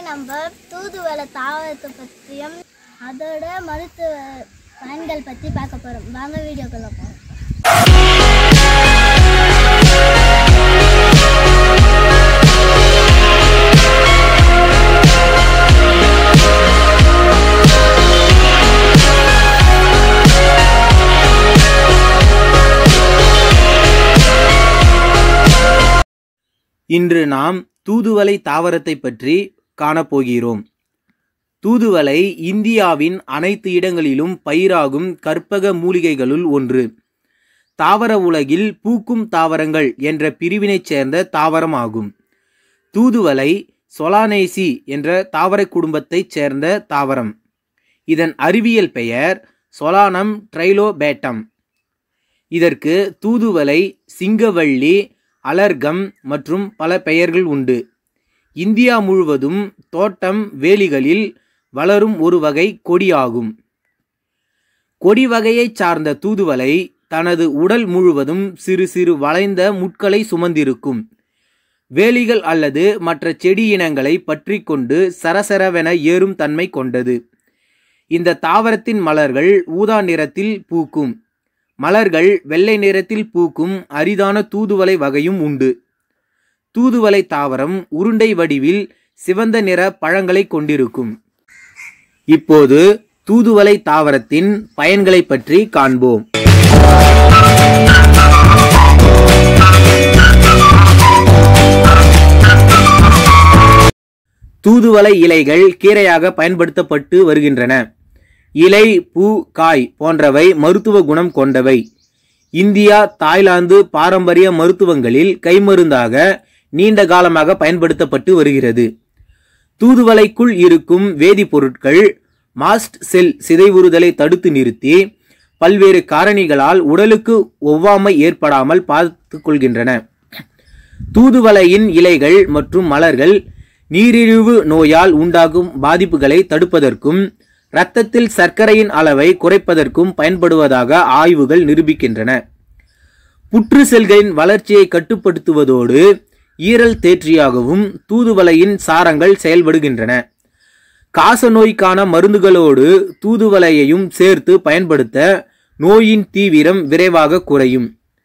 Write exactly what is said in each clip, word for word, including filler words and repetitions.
நம்ம தூதுவளை தாவரத்தை பற்றியும் அதோட மருத்துவ பயன்கள் பற்றி பார்க்க போகிறோம். வாங்க வீடியோக்குள்ள போகிறோம். இன்று நாம் தூதுவளை தாவரத்தை பற்றி காணப்போகிறோம். தூதுவளை இந்தியாவின் அனைத்து இடங்களிலும் பயிராகும் கற்பக மூலிகைகளுள் ஒன்று. தாவர உலகில் பூக்கும் தாவரங்கள் என்ற பிரிவினைச் சேர்ந்த தாவரம் ஆகும். தூதுவளை சொலானேசி என்ற தாவர குடும்பத்தைச் சேர்ந்த தாவரம். இதன் அறிவியல் பெயர் சொலானம் ட்ரைலோபேட்டம். இதற்கு தூதுவளை, சிங்கவள்ளி, அலர்கம் மற்றும் பல பெயர்கள் உண்டு. இந்தியா முழுவதும் தோட்டம், வேலிகளில் வளரும் ஒரு வகை கொடியாகும். கொடி வகையைச் சார்ந்த தூதுவளை தனது உடல் முழுவதும் சிறு சிறு வளைந்த முட்களை சுமந்திருக்கும். வேலிகள் அல்லது மற்ற செடி இனங்களை பற்றி கொண்டு சரசரவென ஏறும் தன்மை கொண்டது. இந்த தாவரத்தின் மலர்கள் ஊதா நிறத்தில் பூக்கும். மலர்கள் வெள்ளை நிறத்தில் பூக்கும் அரிதான தூதுவளை வகையும் உண்டு. தூதுவளை தாவரம் உருண்டை வடிவில் சிவந்த நிற பழங்களை கொண்டிருக்கும். இப்போது தூதுவளை தாவரத்தின் பயன்களை பற்றி காண்போம். தூதுவளை இலைகள் கீரையாக பயன்படுத்தப்பட்டு வருகின்றன. இலை, பூ, காய் போன்றவை மருத்துவ குணம் கொண்டவை. இந்தியா, தாய்லாந்து பாரம்பரிய மருத்துவங்களில் கைமருந்தாக நீண்ட காலமாக பயன்படுத்தப்பட்டு வருகிறது. தூதுவளைக்குள் இருக்கும் வேதிப்பொருட்கள் மாஸ்ட் செல் சிதைவுறுதலை தடுத்து நிறுத்தி பல்வேறு காரணிகளால் உடலுக்கு ஒவ்வாமை ஏற்படாமல் பார்த்து கொள்கின்றன. தூதுவளையின் இலைகள் மற்றும் மலர்கள் நீரிழிவு நோயால் உண்டாகும் பாதிப்புகளை தடுப்பதற்கும் இரத்தத்தில் சர்க்கரையின் அளவை குறைப்பதற்கும் பயன்படுவதாக ஆய்வுகள் நிரூபிக்கின்றன. புற்று செல்களின் வளர்ச்சியை கட்டுப்படுத்துவதோடு ஈரல் தேற்றியாகவும் தூதுவளையின் சாரங்கள் செயல்படுகின்றன. காச நோய்க்கான மருந்துகளோடு தூதுவளையையும் சேர்த்து பயன்படுத்த நோயின் தீவிரம் விரைவாக குறையும்.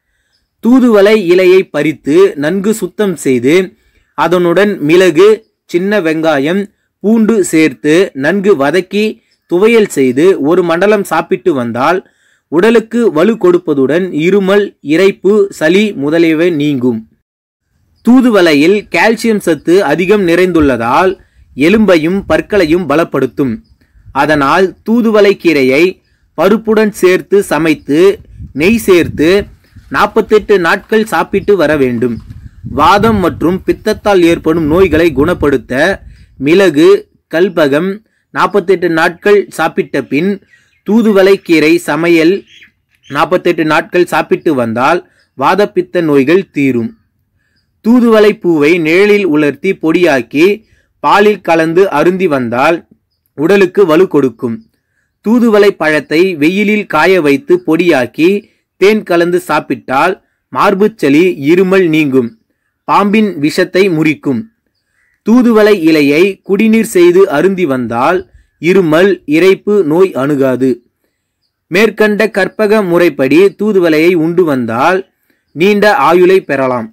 தூதுவளை இலையை பறித்து நன்கு சுத்தம் செய்து அதனுடன் மிளகு, சின்ன வெங்காயம், பூண்டு சேர்த்து நன்கு வதக்கி துவையல் செய்து ஒரு மண்டலம் சாப்பிட்டு வந்தால் உடலுக்கு வலு கொடுப்பதுடன் இருமல், இரைப்பு, சளி முதலியவை நீங்கும். தூதுவளையில் கால்சியம் சத்து அதிகம் நிறைந்துள்ளதால் எலும்பையும் பற்களையும் பலப்படுத்தும். அதனால் தூதுவளை கீரையை பருப்புடன் சேர்த்து சமைத்து நெய் சேர்த்து நாற்பத்தெட்டு நாட்கள் சாப்பிட்டு வர வேண்டும். வாதம் மற்றும் பித்தத்தால் ஏற்படும் நோய்களை குணப்படுத்த மிளகு, கல்பகம் நாற்பத்தெட்டு நாட்கள் சாப்பிட்ட பின் தூதுவளை கீரை சமையல் நாற்பத்தெட்டு நாட்கள் சாப்பிட்டு வந்தால் வாதப்பித்த நோய்கள் தீரும். தூதுவளை பூவை நிழலில் உலர்த்தி பொடியாக்கி பாலில் கலந்து அருந்தி வந்தால் உடலுக்கு வலு கொடுக்கும். தூதுவளை பழத்தை வெயிலில் காய வைத்து பொடியாக்கி தேன் கலந்து சாப்பிட்டால் மார்புச்சளி, இருமல் நீங்கும். பாம்பின் விஷத்தை முறிக்கும். தூதுவளை இலையை குடிநீர் செய்து அருந்தி வந்தால் இருமல், இரைப்பு நோய் அணுகாது. மேற்கண்ட கற்பக முறைப்படி தூதுவளையை உண்டு வந்தால் நீண்ட ஆயுளை பெறலாம்.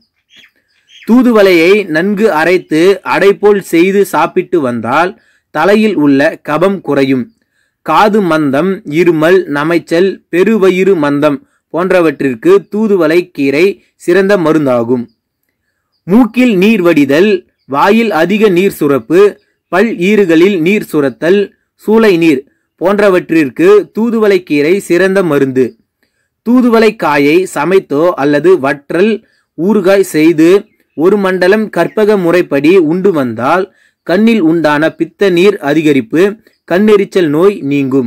தூதுவளையை நன்கு அரைத்து அடைபோல் செய்து சாப்பிட்டு வந்தால் தலையில் உள்ள கபம் குறையும். காது மந்தம், இருமல், நமைச்சல், பெருவயிறு மந்தம் போன்றவற்றிற்கு தூதுவளை கீரை சிறந்த மருந்தாகும். மூக்கில் நீர் வடிதல், வாயில் அதிக நீர் சுரப்பு, பல் ஈறுகளில் நீர் சுரத்தல், சூளை நீர் போன்றவற்றிற்கு தூதுவளை கீரை சிறந்த மருந்து. தூதுவளை காயை சமைத்தோ அல்லது வற்றல் ஊறுகாய் செய்து ஒரு மண்டலம் கற்பக முறைப்படி உண்டு வந்தால் கண்ணில் உண்டான பித்த நீர் அதிகரிப்பு, கண்ணெரிச்சல் நோய் நீங்கும்.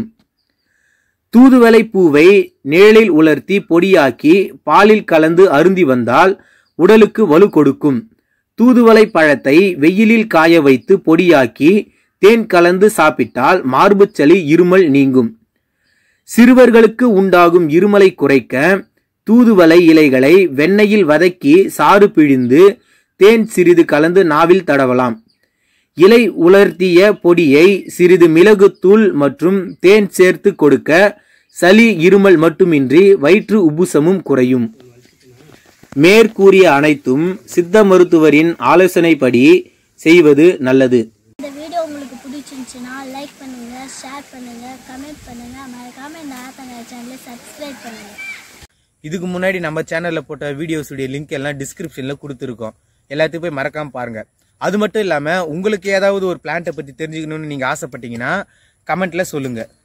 தூதுவளை பூவை நிழலில் உலர்த்தி பொடியாக்கி பாலில் கலந்து அருந்தி வந்தால் உடலுக்கு வலு கொடுக்கும். தூதுவளை பழத்தை வெயிலில் காய வைத்து பொடியாக்கி தேன் கலந்து சாப்பிட்டால் மார்புச்சளி, இருமல் நீங்கும். சிறுவர்களுக்கு உண்டாகும் இருமலை குறைக்க தூதுவளை இலைகளை வெண்ணெயில் வதக்கி சாறு பிழிந்து தேன் சிறிது கலந்து நாவில் தடவலாம். இலை உலர்த்திய பொடியை சிறிது மிளகுத்தூள் மற்றும் தேன் சேர்த்து கொடுக்க சளி இருமல் மட்டுமின்றி வயிற்று உப்புசமும் குறையும். மேற்கூறிய அனைத்தும் சித்த மருத்துவரின் ஆலோசனைப்படி செய்வது நல்லது. இந்த வீடியோ உங்களுக்கு பிடிச்சிருந்துச்சுன்னா லைக் பண்ணுங்க, ஷேர் பண்ணுங்க, கமெண்ட் பண்ணுங்க, மறக்காம இந்த ஆத்தங்க சேனலை சப்ஸ்கிரைப் பண்ணுங்க. இதுக்கு முன்னாடி நம்ம சேனல்ல போட்ட வீடியோஸுடைய லிங்க் எல்லாம் டிஸ்கிரிப்ஷன்ல கொடுத்துருக்கோம். எல்லாத்தையும் போய் மறக்காம பாருங்க. அது மட்டும் இல்லாம உங்களுக்கு ஏதாவது ஒரு பிளான்ட்டை பத்தி தெரிஞ்சுக்கணும்னு நீங்க ஆசைப்பட்டீங்கன்னா கமெண்ட்ல சொல்லுங்க.